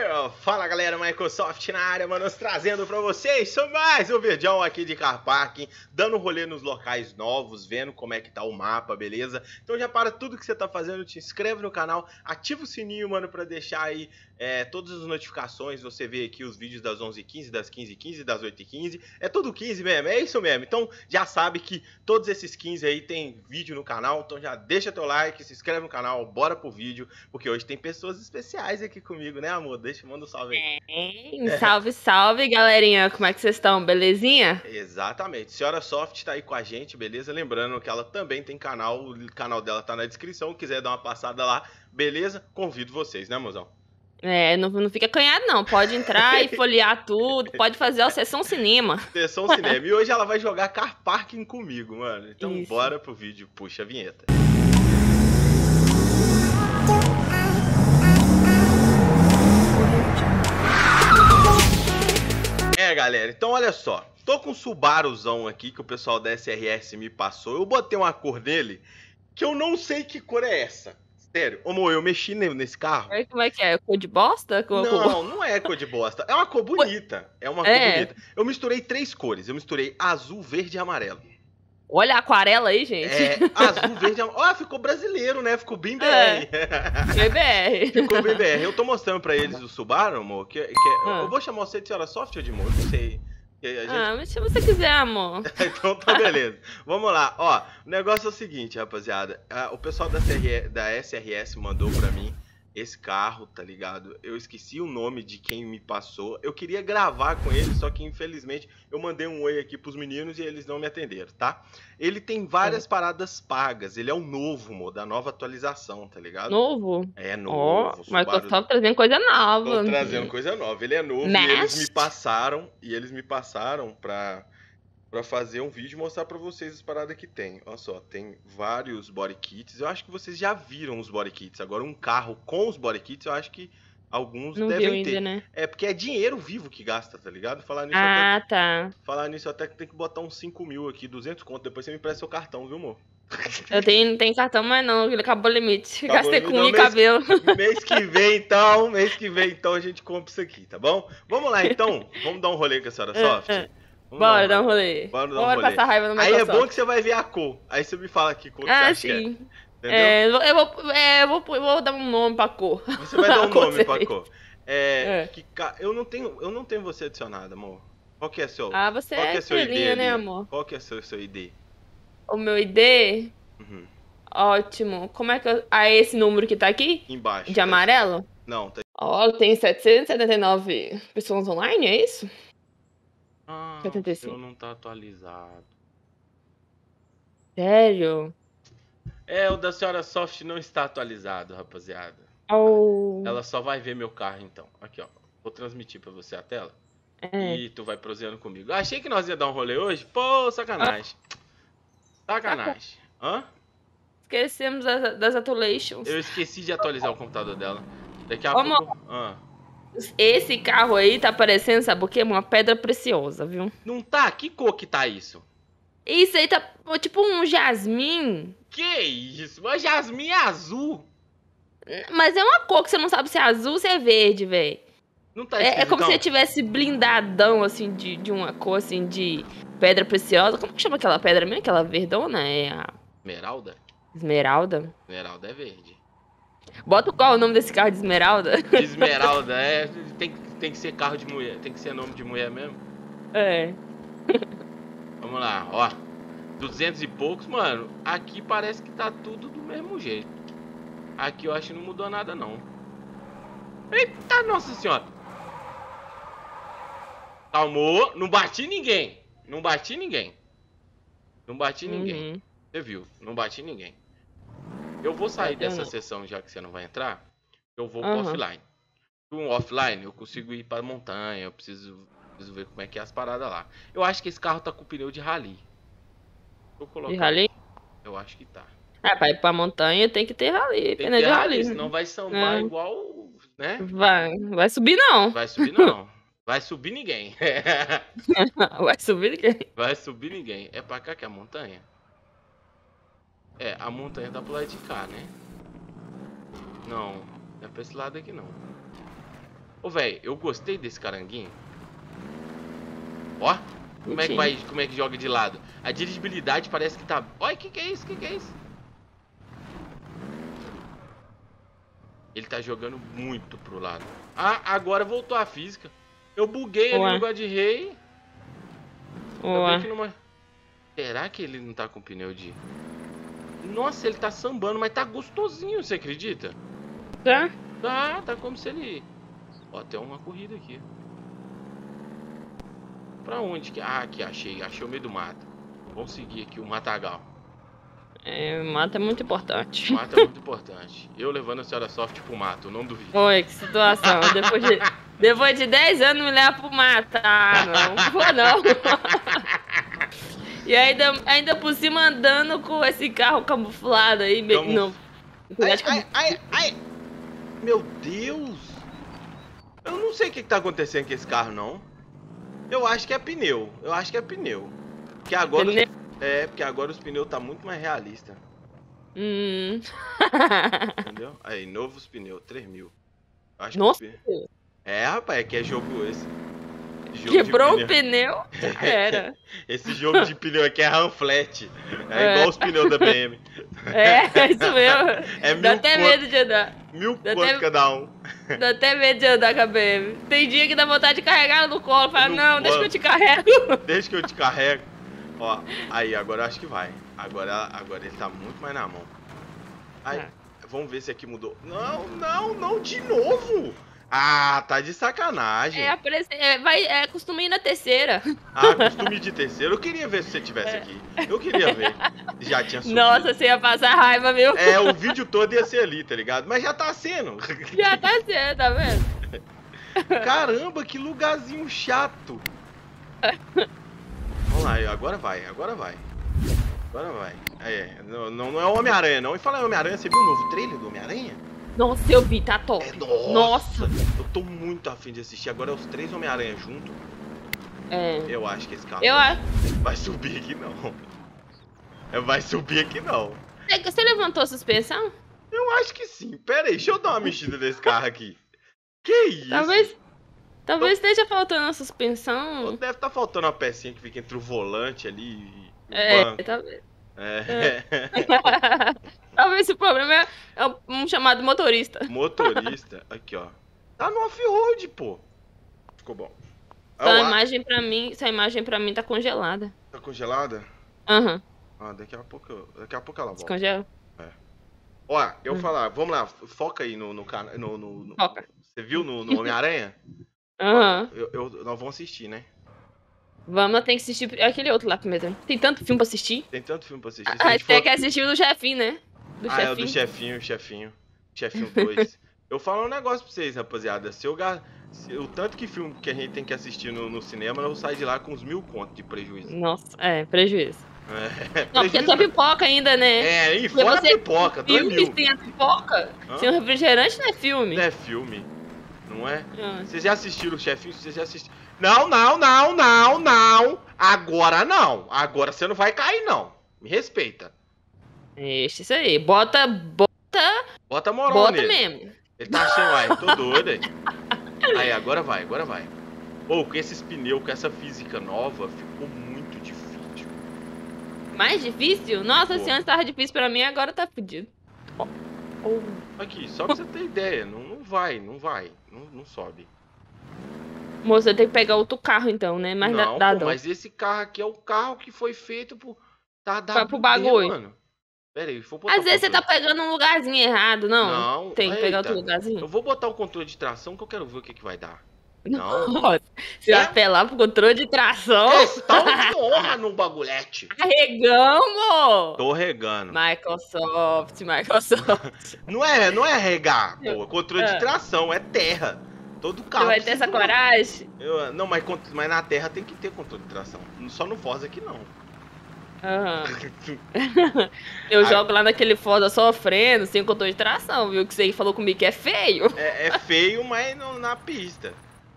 Fala galera, Microsoft na área, manos, trazendo pra vocês só mais um vídeo aqui de Car Parking, dando rolê nos locais novos, vendo como é que tá o mapa, beleza? Então já para tudo que você tá fazendo, te inscreve no canal, ativa o sininho, mano, pra deixar aí todas as notificações, você vê aqui os vídeos das 11h15, das 15h15, das 8h15, é tudo 15 mesmo, é isso mesmo. Então já sabe que todos esses 15 aí tem vídeo no canal, então já deixa teu like, se inscreve no canal, bora pro vídeo, porque hoje tem pessoas especiais aqui comigo, né, amor? Manda um salve aí. Salve, salve, galerinha. Como é que vocês estão? Belezinha? Exatamente. Senhora Soft tá aí com a gente, beleza? Lembrando que ela também tem canal, o canal dela tá na descrição. Quiser dar uma passada lá, beleza? Convido vocês, né, mozão? Não fica acanhado, não. Pode entrar e folhear tudo. Pode fazer a sessão cinema. Sessão cinema. E hoje ela vai jogar Car Parking comigo, mano. Então Isso. Bora pro vídeo. Puxa a vinheta. Galera, então olha só, tô com um Subaruzão aqui que o pessoal da SRS me passou. Eu botei uma cor nele que eu não sei que cor é essa. Sério, amor, eu mexi nesse carro. Como é que é? Cor de bosta? Não é cor de bosta. É uma cor bonita. É uma cor bonita. Eu misturei 3 cores. Eu misturei azul, verde e amarelo. Olha a aquarela aí, gente. Azul, verde e amarelo. Ó, ficou brasileiro, né? Ficou bem BR. Bem BR. Ficou bem BR. Eu tô mostrando pra eles o Subaru, amor. Eu vou chamar você de senhora Soft ou de amor? Não sei. Mas se você quiser, amor. Então tá beleza. Vamos lá. Ó, o negócio é o seguinte, rapaziada. O pessoal da SRS mandou pra mim esse carro, tá ligado? Eu esqueci o nome de quem me passou. Eu queria gravar com ele, só que infelizmente eu mandei um oi aqui pros meninos e eles não me atenderam, tá? Ele tem várias paradas pagas. Ele é o novo, da nova atualização, tá ligado? Novo? É novo. Mas eu tô trazendo coisa nova. Tô trazendo coisa nova. Ele é novo e eles me passaram pra fazer um vídeo e mostrar pra vocês as paradas que tem. Olha só, tem vários body kits. Eu acho que vocês já viram os body kits. Agora um carro com os body kits, eu acho que alguns não devem viu ter. Ainda, né? É porque é dinheiro vivo que gasta, tá ligado? Falar nisso tá. Falar nisso até que tem que botar uns 5 mil aqui, 200 conto. Depois você me empresta seu cartão, viu, amor? Eu não tenho cartão, mas não, ele acabou o limite. Gastei com unha e cabelo. Mês que vem, então, a gente compra isso aqui, tá bom? Vamos lá, então. Vamos dar um rolê com a senhora Soft? Bora dar um rolê. Bora passar raiva no Microsoft. Aí é bom que você vai ver a cor. Aí você me fala que cor que você acha sim. Que é. Entendeu? Eu vou dar um nome pra cor. Você vai dar um nome pra cor. Eu não tenho você adicionado, amor. Qual que é seu? Você qual que é seu ID, né, amor? Qual que é seu ID? O meu ID? Ótimo. Como é que eu... esse número que tá aqui? Embaixo. De amarelo? Não, tá. Tem 779 pessoas online, é isso? O seu não tá atualizado. Sério? O da senhora Soft não está atualizado, rapaziada. Ela só vai ver meu carro, então. Aqui, ó. Vou transmitir pra você a tela. E tu vai prosseando comigo. Achei que nós ia dar um rolê hoje. Pô, sacanagem. Sacanagem. Hã? Esquecemos das atualizations. Eu esqueci de atualizar o computador dela. Daqui a pouco... Esse carro aí tá parecendo, sabe o quê? Uma pedra preciosa, viu? Não tá? Que cor que tá isso? Isso aí tá tipo um jasmim. Que isso? Mas jasmim é azul. Mas é uma cor que você não sabe se é azul ou se é verde, velho. Não tá É como se você tivesse blindadão, assim, de uma cor, assim, de pedra preciosa. Como que chama aquela pedra mesmo? Aquela verdona? É a... Esmeralda? Esmeralda? Esmeralda é verde. Bota qual o nome desse carro de Esmeralda? Esmeralda, tem que ser carro de mulher, tem que ser nome de mulher mesmo. Vamos lá, ó. 200 e poucos, mano. Aqui parece que tá tudo do mesmo jeito. Aqui eu acho que não mudou nada, não. Eita, nossa senhora. Calmou, não bati ninguém. Não bati ninguém. Você viu, não bati ninguém. Eu vou sair dessa sessão, já que você não vai entrar. Eu vou pro offline. No offline, eu consigo ir pra montanha. Eu preciso ver como é que é as paradas lá. Eu acho que esse carro tá com pneu de rally. De rally? Eu acho que tá. Pra ir pra montanha tem que ter rally. Tem que ter rally, senão vai sambar igual, né? Vai subir não. Vai subir não. Vai subir ninguém. Vai subir ninguém. Vai subir ninguém. É pra cá que é a montanha? A montanha tá pro lado de cá, né? Não, não é pra esse lado aqui não. Ô, velho, eu gostei desse caranguinho. Ó, como é que vai, como é que joga de lado. A dirigibilidade parece que tá... Olha, que é isso, que é isso? Ele tá jogando muito pro lado. Ah, agora voltou a física. Eu buguei ali no God Rei. Será que ele não tá com pneu de... Nossa, ele tá sambando, mas tá gostosinho, você acredita? Tá? Tá como se ele... Ó, tem uma corrida aqui. Pra onde que... Ah, aqui, achei o meio do mato. Vamos seguir aqui o matagal. É, o mato é muito importante. O mato é muito importante. Eu levando a senhora Soft pro mato, não duvido. Oi, que situação. Depois de 10 anos me leva pro mato. Ah, não vou não. E ainda por cima andando com esse carro camuflado aí. Não. Ai. Meu Deus. Eu não sei o que tá acontecendo com esse carro, não. Eu acho que é pneu. Porque agora... porque agora os pneus tá muito mais realista. Entendeu? Aí, novos pneus, 3.000. Acho Nossa. Que... rapaz, que é jogo esse. Quebrou o pneu, já era. Esse jogo de pneu aqui é ranflete. Igual os pneus da BM. É isso mesmo. Dá até medo de andar. 1.000 conto cada um. Dá até medo de andar com a BM. Tem dia que dá vontade de carregar no colo. Fala, não, deixa que eu te carrego. Deixa que eu te carrego. Ó, aí, agora eu acho que vai. Agora ele tá muito mais na mão. Aí, vamos ver se aqui mudou. Não, de novo. Ah, tá de sacanagem. Costuma ir na terceira. Ah, costume de terceira. Eu queria ver se você tivesse aqui. Eu queria ver. Já tinha subido. Nossa, você ia passar raiva, viu? O vídeo todo ia ser ali, tá ligado? Mas já tá sendo. Já tá sendo, tá vendo? Caramba, que lugarzinho chato. Vamos lá, agora vai. Não é o Homem-Aranha, não. E falar em Homem-Aranha, você viu o novo trailer do Homem-Aranha? Nossa, eu vi, tá top. Nossa! Eu tô muito afim de assistir. Agora é os 3 Homem-Aranha juntos. Eu acho que esse carro vai subir aqui, não. Vai subir aqui, não. Você levantou a suspensão? Eu acho que sim. Pera aí, deixa eu dar uma mexida nesse carro aqui. Que isso? Talvez esteja faltando a suspensão. Deve estar faltando uma pecinha que fica entre o volante ali e o banco. Talvez. Talvez o problema é um chamado motorista. Motorista? Aqui, ó. Tá no off-road, pô. Ficou bom. Essa imagem pra mim tá congelada. Tá congelada? Aham. Ah, daqui a pouco ela volta. Descongela? Ó, eu vou falar, vamos lá, foca aí no canal. Foca. Você viu no Homem-Aranha? Aham. Nós vamos assistir, né? Vamos, tem que assistir aquele outro lá primeiro. Tem tanto filme pra assistir. Você quer assistir o do chefinho, né? É o do chefinho 2. Eu falo um negócio pra vocês, rapaziada. O tanto que filme que a gente tem que assistir no cinema, eu saio de lá com uns 1.000 contos de prejuízo. Nossa, prejuízo. Não, porque tem pipoca ainda, né? E fora a pipoca, 2.000. Filme sem a pipoca, sem o refrigerante não é filme. Não é filme, não é? Vocês já assistiram o chefinho? Não. Agora não. Agora você não vai cair, não. Me respeita. Isso aí. Bota moral bota nele. Mesmo. Ele tá achando, tô doido aí. Aí, agora vai. Com esses pneus, com essa física nova, ficou muito difícil. Mais difícil? Nossa, se antes tava difícil pra mim, agora tá fodido. Aqui, só pra você ter ideia. Não vai. Não sobe. Moça, tem que pegar outro carro então, né? Mas mas esse carro aqui é o carro que foi feito pro... pro bagulho. Mano. Pera aí, vou botar às vezes você tá pegando um lugarzinho errado, não? Não. Tem que pegar outro lugarzinho. Eu vou botar o controle de tração que eu quero ver o que vai dar. Não. Nossa, você vai apelar pro controle de tração? Questão de honra no bagulhete. Arregamos! Tô regando. Microsoft. Não é regar, pô. Controle de tração, é terra. Todo carro. Você vai ter essa coragem? Não, mas na terra tem que ter controle de tração. Só no Forza aqui não. Eu jogo lá naquele Forza sofrendo, sem controle de tração, viu? Que você falou comigo que é feio. É feio, mas não na pista.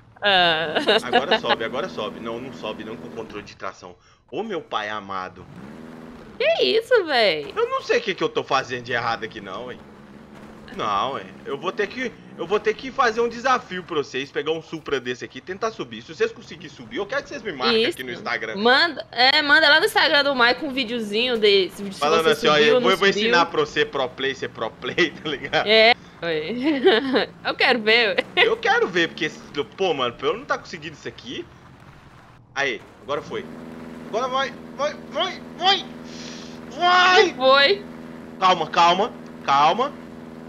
Agora sobe. Não sobe não com controle de tração. Ô meu pai amado. Que isso, velho? Eu não sei o que eu tô fazendo de errado aqui não, hein. Não, eu vou ter que Eu vou ter que fazer um desafio pra vocês, pegar um Supra desse aqui e tentar subir. Se vocês conseguirem subir, eu quero que vocês me marquem aqui no Instagram. Manda lá no Instagram do Maicon um videozinho desse vídeo. Falando assim, ó, eu vou ensinar pra você ser pro play, tá ligado? É, eu quero ver. Eu quero ver, porque, pô, mano, pra eu não tá conseguindo isso aqui... Aí, agora foi. Agora vai. Foi. Calma.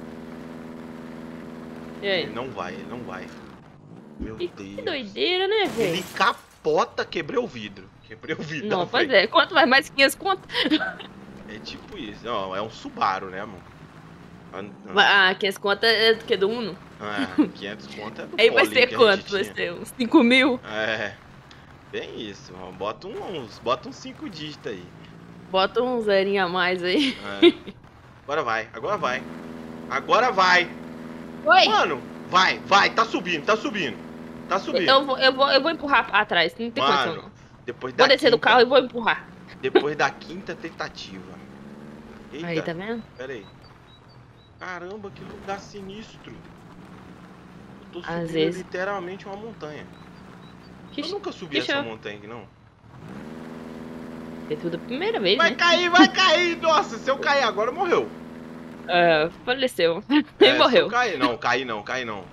E aí? Ele não vai. Meu Deus. Que doideira, né, velho? Ele capota, quebrei o vidro. Não, pois é. Quanto mais 500 conto? É tipo isso. Não, é um Subaru, né, amor? 500 conto é do que? Do Uno? 500 conto é do Aí vai ser quanto? Vai ser uns 5 mil? É. Bem isso. Bota uns 5 dígitos aí. Bota um zerinho a mais aí. Agora vai. Oi? Mano, vai. Tá subindo. Então eu vou empurrar atrás. Não tem condição, não. Vou descer do carro e vou empurrar. Depois da quinta tentativa. Eita. Aí, tá vendo? Pera aí. Caramba, que lugar sinistro. Eu tô Às subindo vezes. literalmente uma montanha. Eu nunca subi essa montanha aqui, não. É tudo a primeira vez, vai né? cair. Nossa, se eu cair agora, morreu. Faleceu. E morreu. Cair não.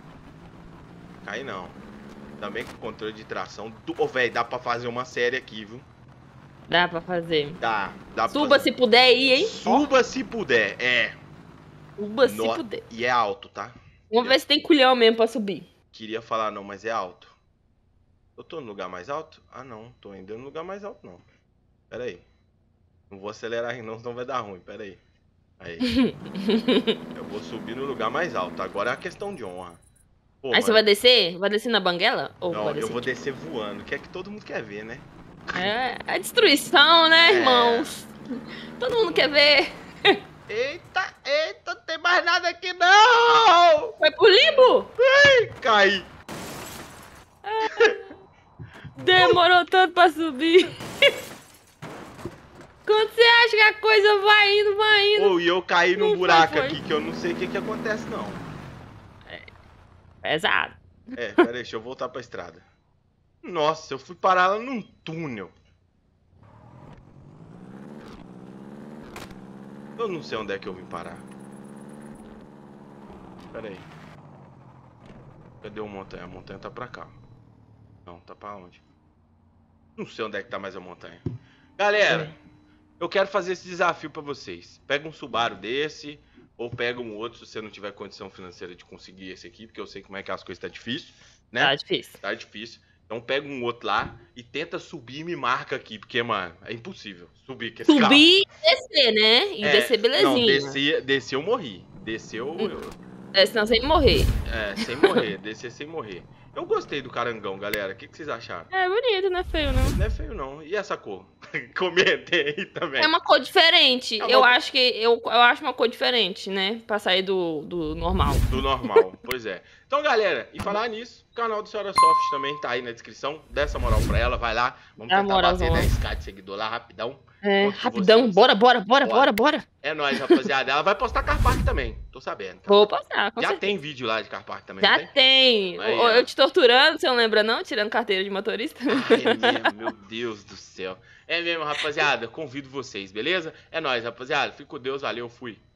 Também com controle de tração. Velho, dá pra fazer uma série aqui, viu? Dá pra fazer. Dá pra Suba fazer. se puder aí, hein? Suba se puder, Suba se puder. E é alto, tá? Vamos ver se tem culhão mesmo pra subir. Queria falar não, mas é alto. Eu tô no lugar mais alto? Ah, não. Tô ainda no lugar mais alto, não. Pera aí. Não vou acelerar aí não, senão vai dar ruim. Pera aí. Aí. Eu vou subir no lugar mais alto. Agora é a questão de honra. Pô, aí você vai descer? Vai descer na banguela? Ou não, vai descer? Eu vou descer voando. Que é que todo mundo quer ver, né? É a destruição, né, irmãos? Todo mundo quer ver. Eita, não tem mais nada aqui, não! Foi pro limbo? Ai, caí. Demorou tanto pra subir. Quando você acha que a coisa vai indo. E eu caí num buraco aqui que eu não sei o que acontece, não. Pesado. Pera aí, deixa eu voltar pra estrada. Nossa, eu fui parar lá num túnel. Eu não sei onde é que eu vim parar. Pera aí. Cadê a montanha? A montanha tá pra cá. Não, tá pra onde? Não sei onde é que tá mais a montanha. Galera, eu quero fazer esse desafio pra vocês. Pega um Subaru desse, ou pega um outro se você não tiver condição financeira de conseguir esse aqui, porque eu sei como é que as coisas tá difícil, né? Tá difícil. Então pega um outro lá e tenta subir e me marca aqui, porque, mano, é impossível subir com esse carro. Subir e descer, né? E descer belezinha. Não, descer eu morri. Desceu senão sem morrer. Sem morrer. Descer sem morrer. Eu gostei do carangão, galera. O que vocês acharam? É bonito, não é feio, não. Não é feio, não. E essa cor? Comentem aí também. É uma cor diferente. Eu acho uma cor diferente, né? Pra sair do normal. Do normal, pois é. Então, galera, e falar nisso, o canal do Senhora Soft também tá aí na descrição. Dá essa moral pra ela, vai lá. Vamos tentar bater 10k de seguidor lá, rapidão. Rapidão. Bora. É nóis, rapaziada. Ela vai postar Car Park também, tô sabendo. Tá? Vou postar, com Já certeza. tem vídeo lá de Car Park também, Já tem. Aí, eu te torturando, você não lembra não? Tirando carteira de motorista. É mesmo, meu Deus do céu. É mesmo, rapaziada. Convido vocês, beleza? É nóis, rapaziada. Fique com Deus, valeu, fui.